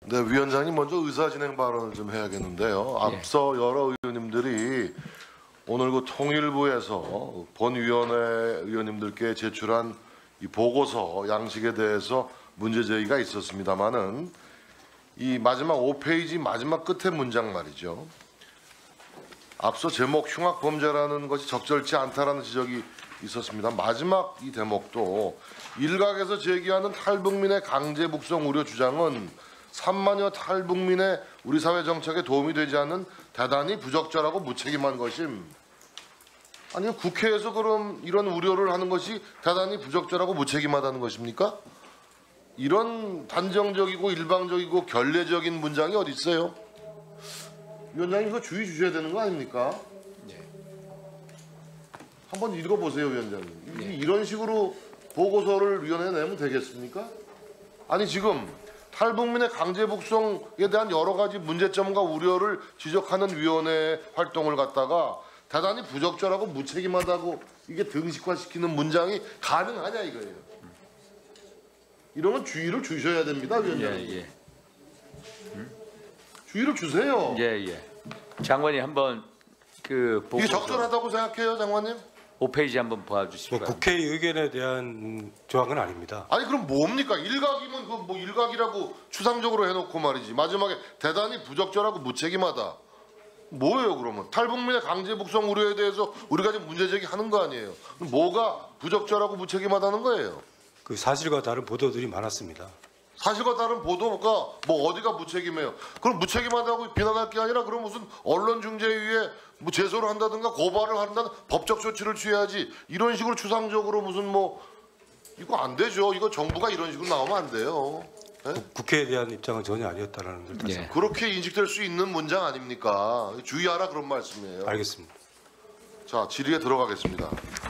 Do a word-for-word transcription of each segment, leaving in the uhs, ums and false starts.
네, 위원장님 먼저 의사진행 발언을 좀 해야겠는데요. 앞서 여러 의원님들이 오늘 그 통일부에서 본위원회 의원님들께 제출한 이 보고서 양식에 대해서 문제 제기가 있었습니다만은 이 마지막 오 페이지 마지막 끝에 문장 말이죠. 앞서 제목 흉악범죄라는 것이 적절치 않다라는 지적이 있었습니다. 마지막 이 대목도 일각에서 제기하는 탈북민의 강제 북송 우려 주장은 삼만여 탈북민의 우리 사회 정착에 도움이 되지 않는 대단히 부적절하고 무책임한 것임. 아니 국회에서 그럼 이런 우려를 하는 것이 대단히 부적절하고 무책임하다는 것입니까? 이런 단정적이고 일방적이고 결례적인 문장이 어디 있어요? 위원장님 이거 주의 주셔야 되는 거 아닙니까? 네. 한번 읽어보세요, 위원장님. 네. 이런 식으로 보고서를 위원회에 내면 되겠습니까? 아니 지금 탈북민의 강제 북송에 대한 여러 가지 문제점과 우려를 지적하는 위원회 활동을 갖다가 대단히 부적절하고 무책임하다고 이게 등식화시키는 문장이 가능하냐 이거예요. 이러면 주의를 주셔야 됩니다, 위원장님. 예, 예. 주의를 주세요. 예, 예. 장관이 한번 그 보고서 이게 적절하다고 생각해요, 장관님? 오 페이지 한번 봐주시기 뭐 바랍니다. 국회 의견에 대한 조항은 아닙니다. 아니 그럼 뭡니까? 일각이면 그 뭐 일각이라고 추상적으로 해놓고 말이지. 마지막에 대단히 부적절하고 무책임하다. 뭐예요 그러면? 탈북민의 강제 북송 우려에 대해서 우리가 지금 문제 제기하는 거 아니에요? 그럼 뭐가 부적절하고 무책임하다는 거예요? 그 사실과 다른 보도들이 많았습니다. 사실과 다른 보도가 뭐 어디가 무책임해요? 그럼 무책임하다고 비난할 게 아니라 그럼 무슨 언론중재위에 뭐 제소를 한다든가 고발을 한다는 법적 조치를 취해야지. 이런 식으로 추상적으로 무슨 뭐 이거 안 되죠. 이거 정부가 이런 식으로 나오면 안 돼요. 네? 국회에 대한 입장은 전혀 아니었다라는 걸 다시 예. 그렇게 인식될 수 있는 문장 아닙니까? 주의하라 그런 말씀이에요. 알겠습니다. 자, 질의에 들어가겠습니다.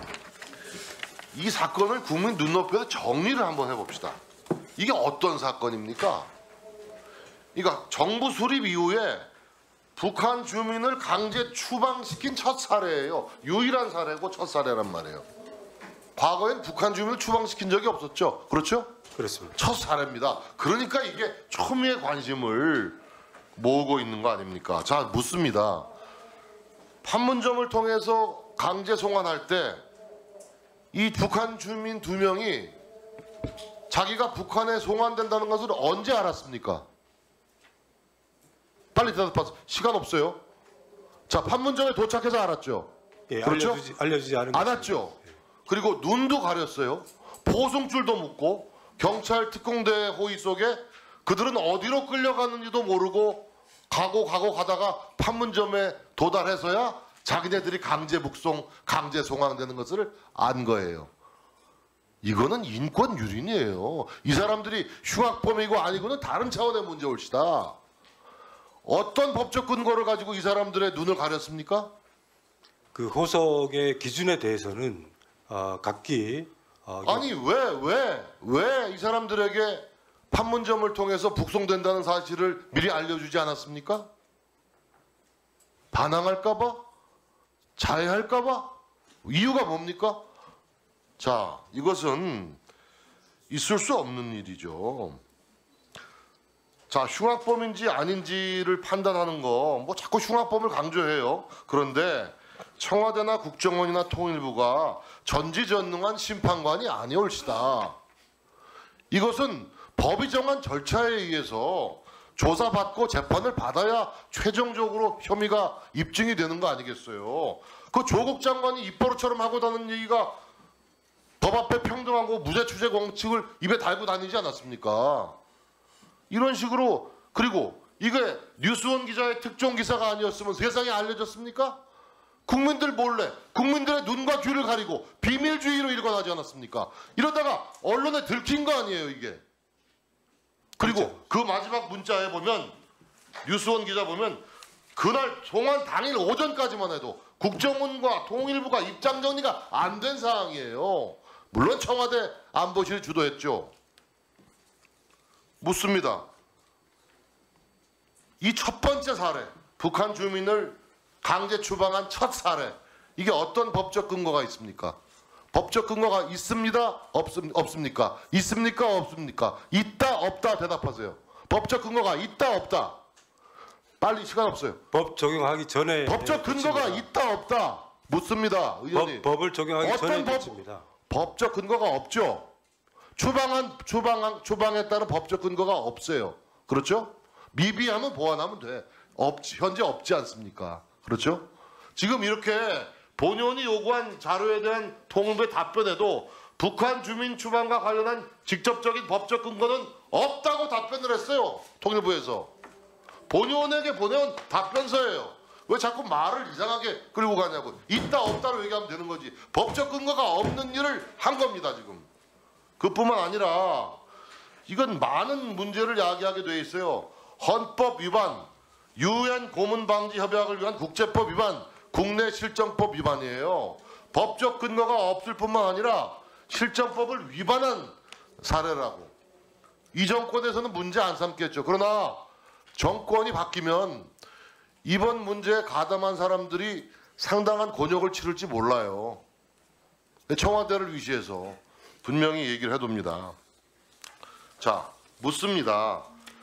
이 사건을 국민 눈높이에서 정리를 한번 해봅시다. 이게 어떤 사건입니까? 그러니까 정부 수립 이후에 북한 주민을 강제 추방시킨 첫 사례예요. 유일한 사례고 첫 사례란 말이에요. 과거엔 북한 주민을 추방시킨 적이 없었죠. 그렇죠? 그렇습니다. 첫 사례입니다. 그러니까 이게 초미의 관심을 모으고 있는 거 아닙니까? 자, 묻습니다. 판문점을 통해서 강제 송환할 때 이 북한 주민 두 명이 자기가 북한에 송환된다는 것을 언제 알았습니까? 빨리 대답하세요. 시간 없어요. 자, 판문점에 도착해서 알았죠. 예, 그렇죠? 알려주지, 알려주지 않은 알았죠. 그리고 눈도 가렸어요. 보송줄도 묶고 경찰 특공대 호위 속에 그들은 어디로 끌려가는지도 모르고 가고 가고 가다가 판문점에 도달해서야 자기네들이 강제 북송, 강제 송환되는 것을 안 거예요. 이거는 인권 유린이에요. 이 사람들이 흉악범이고 아니고는 다른 차원의 문제 올시다. 어떤 법적 근거를 가지고 이 사람들의 눈을 가렸습니까? 그 호석의 기준에 대해서는 어, 각기 어, 아니 왜 왜 왜 이 사람들에게 판문점을 통해서 북송된다는 사실을 미리 알려주지 않았습니까? 반항할까 봐? 자해할까 봐? 이유가 뭡니까? 자, 이것은 있을 수 없는 일이죠. 자, 흉악범인지 아닌지를 판단하는 거 뭐 자꾸 흉악범을 강조해요. 그런데 청와대나 국정원이나 통일부가 전지전능한 심판관이 아니올시다. 이것은 법이 정한 절차에 의해서 조사받고 재판을 받아야 최종적으로 혐의가 입증이 되는 거 아니겠어요? 그 조국 장관이 입버릇처럼 하고 다니는 얘기가 법 앞에 평등하고 무죄 추재 공칙을 입에 달고 다니지 않았습니까? 이런 식으로. 그리고 이게 뉴스원 기자의 특종 기사가 아니었으면 세상에 알려졌습니까? 국민들 몰래 국민들의 눈과 귀를 가리고 비밀주의로 일관하지 않았습니까? 이러다가 언론에 들킨 거 아니에요 이게. 그리고 그렇죠. 그 마지막 문자에 보면 뉴스원 기자 보면 그날 송환 당일 오전까지만 해도 국정원과 통일부가 입장 정리가 안 된 상황이에요. 물론 청와대 안보실이 주도했죠. 묻습니다. 이 첫 번째 사례, 북한 주민을 강제 추방한 첫 사례, 이게 어떤 법적 근거가 있습니까? 법적 근거가 있습니다? 없습, 없습니까? 있습니까? 없습니까? 있다? 없다? 대답하세요. 법적 근거가 있다 없다. 빨리 시간 없어요. 법 적용하기 전에 법적 근거가 됐습니다. 있다 없다. 묻습니다. 의원님. 법, 법을 적용하기 어떤 전에 법- 됐습니다. 법적 근거가 없죠. 추방한 추방 추방에 따른 법적 근거가 없어요. 그렇죠? 미비하면 보완하면 돼. 없지 현재 없지 않습니까? 그렇죠? 지금 이렇게 본연이 요구한 자료에 대한 통일부의 답변에도 북한 주민 추방과 관련한 직접적인 법적 근거는 없다고 답변을 했어요. 통일부에서. 본연에게 보내온 답변서예요. 왜 자꾸 말을 이상하게 끌고 가냐고. 있다 없다로 얘기하면 되는 거지. 법적 근거가 없는 일을 한 겁니다 지금. 그뿐만 아니라 이건 많은 문제를 야기하게 돼 있어요. 헌법 위반, 유엔 고문 방지 협약을 위한 국제법 위반, 국내 실정법 위반이에요. 법적 근거가 없을 뿐만 아니라 실정법을 위반한 사례라고. 이 정권에서는 문제 안 삼겠죠. 그러나 정권이 바뀌면 이번 문제에 가담한 사람들이 상당한 곤욕을 치를지 몰라요. 청와대를 위시해서 분명히 얘기를 해둡니다. 자, 묻습니다.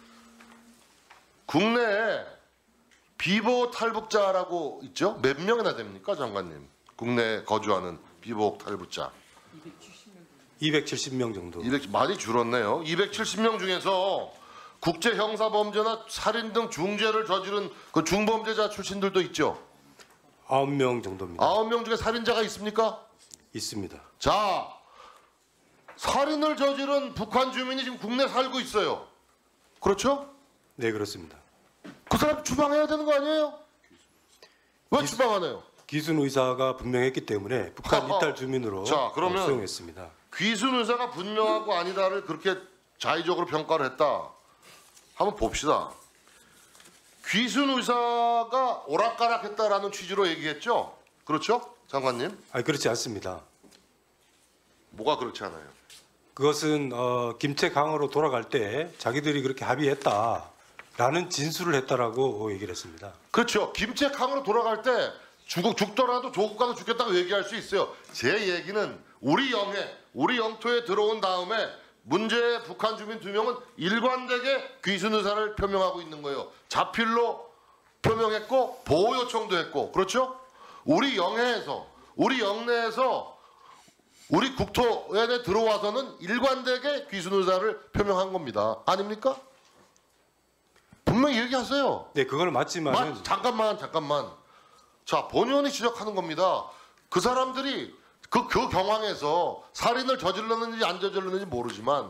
국내에 비보호 탈북자라고 있죠? 몇 명이나 됩니까, 장관님? 국내에 거주하는 비보호 탈북자. 이백칠십 명 정도. 이백 많이 줄었네요. 이백칠십 명 중에서 국제 형사 범죄나 살인 등 중죄를 저지른 그 중범죄자 출신들도 있죠. 아홉 명 정도입니다. 아홉 명 중에 살인자가 있습니까? 있습니다. 자, 살인을 저지른 북한 주민이 지금 국내 살고 있어요. 그렇죠? 네, 그렇습니다. 그 사람 추방해야 되는 거 아니에요? 왜 추방 안 해요? 기순 의사가 분명했기 때문에 북한 하하. 이탈 주민으로 자, 그러면- 어, 수용했습니다. 귀순 의사가 분명하고 아니다를 그렇게 자의적으로 평가를 했다. 한번 봅시다. 귀순 의사가 오락가락했다라는 취지로 얘기했죠? 그렇죠? 장관님? 아니 그렇지 않습니다. 뭐가 그렇지 않아요? 그것은 어, 김체 강으로 돌아갈 때 자기들이 그렇게 합의했다라는 진술을 했다라고 얘기를 했습니다. 그렇죠. 김책항으로 돌아갈 때 죽, 죽더라도 조국 가서 죽겠다고 얘기할 수 있어요. 제 얘기는 우리 영해, 우리 영토에 들어온 다음에 문제의 북한 주민 두 명은 일관되게 귀순 의사를 표명하고 있는 거예요. 자필로 표명했고 보호 요청도 했고, 그렇죠? 우리 영해에서, 우리 영내에서 우리 국토에 들어와서는 일관되게 귀순 의사를 표명한 겁니다. 아닙니까? 분명히 얘기하세요. 네, 그거는 맞지만은 마, 잠깐만 잠깐만. 자, 본의원이 지적하는 겁니다. 그 사람들이 그, 그 경황에서 살인을 저질렀는지 안 저질렀는지 모르지만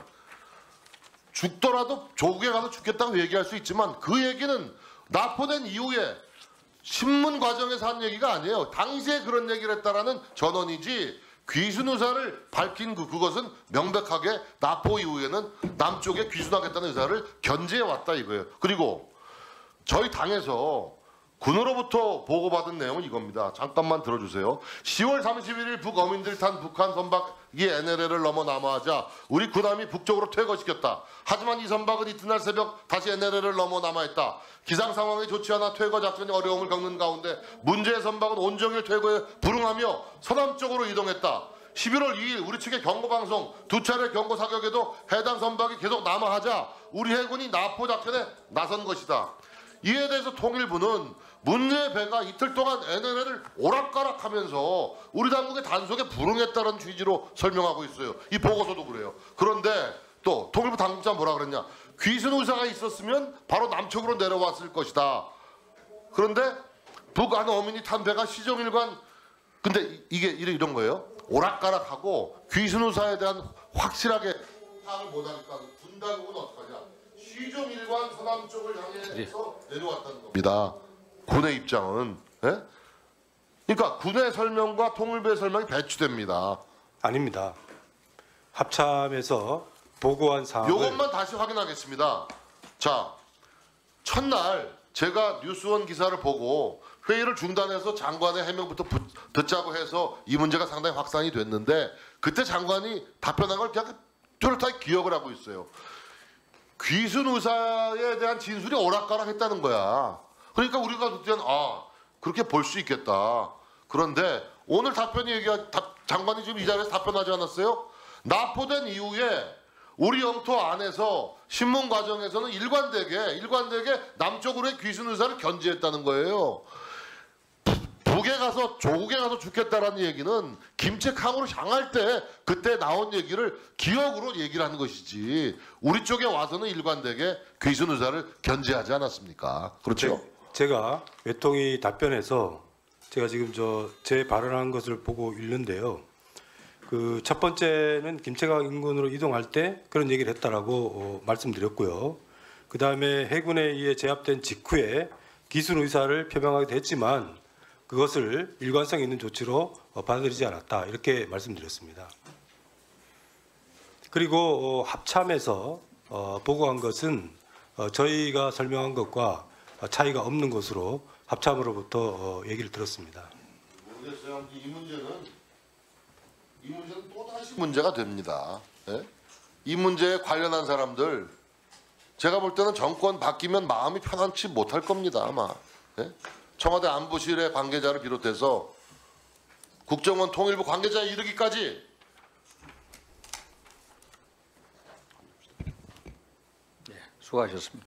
죽더라도 조국에 가서 죽겠다고 얘기할 수 있지만 그 얘기는 납포된 이후에 신문 과정에서 한 얘기가 아니에요. 당시에 그런 얘기를 했다라는 전언이지 귀순 의사를 밝힌 그, 그것은 명백하게 납포 이후에는 남쪽에 귀순하겠다는 의사를 견지해 왔다 이거예요. 그리고 저희 당에서 군으로부터 보고받은 내용은 이겁니다. 잠깐만 들어주세요. 시월 삼십일일 북어민들이 탄 북한 선박이 엔엘엘을 넘어 남하하자 우리 군함이 북쪽으로 퇴거시켰다. 하지만 이 선박은 이튿날 새벽 다시 엔엘엘을 넘어 남하했다. 기상 상황이 좋지 않아 퇴거 작전이 어려움을 겪는 가운데 문제의 선박은 온종일 퇴거에 불응하며 서남쪽으로 이동했다. 십일월 이일 우리 측의 경고방송 두 차례 경고 사격에도 해당 선박이 계속 남하하자 우리 해군이 납포 작전에 나선 것이다. 이에 대해서 통일부는 문제의 배가 이틀 동안 엔엘엘을 오락가락하면서 우리 당국의 단속에 불응했다는 취지로 설명하고 있어요. 이 보고서도 그래요. 그런데 또 통일부 당국자 뭐라 그랬냐? 귀순 의사가 있었으면 바로 남쪽으로 내려왔을 것이다. 그런데 북한 어민이 탄 배가 시종일관 근데 이게 이런 거예요. 오락가락하고 귀순 의사에 대한 확실하게 파악을 못하니까 군 당국은 어떡하냐? 시종일관 서남 쪽을 향해서 내려왔다는 겁니다. 군의 입장은, 예? 그러니까 군의 설명과 통일부의 설명이 배치됩니다. 아닙니다. 합참에서 보고한 사항을 이것만 다시 확인하겠습니다. 자, 첫날 제가 뉴스원 기사를 보고 회의를 중단해서 장관의 해명부터 붙, 듣자고 해서 이 문제가 상당히 확산이 됐는데 그때 장관이 답변한 걸 그냥 뚜렷하게 기억을 하고 있어요. 귀순 의사에 대한 진술이 오락가락했다는 거야. 그러니까 우리가 그때는 아 그렇게 볼 수 있겠다. 그런데 오늘 답변이 얘기하 답, 장관이 지금 이 자리에서 답변하지 않았어요? 납포된 이후에 우리 영토 안에서 신문 과정에서는 일관되게 일관되게 남쪽으로의 귀순 의사를 견지했다는 거예요. 북에 가서 조국에 가서 죽겠다라는 얘기는 김책항으로 향할 때 그때 나온 얘기를 기억으로 얘기를 하는 것이지 우리 쪽에 와서는 일관되게 귀순 의사를 견지하지 않았습니까? 그렇죠? 제, 제가 외통위 답변에서 제가 지금 저 제 발언한 것을 보고 읽는데요. 그 첫 번째는 김책항 인근으로 이동할 때 그런 얘기를 했다라고 어, 말씀드렸고요. 그 다음에 해군에 의해 제압된 직후에 기순 의사를 표명하기도 했지만 그것을 일관성 있는 조치로 어, 받아들이지 않았다 이렇게 말씀드렸습니다. 그리고 어, 합참에서 어, 보고한 것은 어, 저희가 설명한 것과 차이가 없는 것으로 합참으로부터 어, 얘기를 들었습니다. 모르겠어요. 이 문제는 이 문제는 또 다시 문제가 됩니다. 예? 이 문제에 관련한 사람들 제가 볼 때는 정권 바뀌면 마음이 편안치 못할 겁니다. 아마 예? 청와대 안보실의 관계자를 비롯해서 국정원 통일부 관계자에 이르기까지 수고하셨습니다.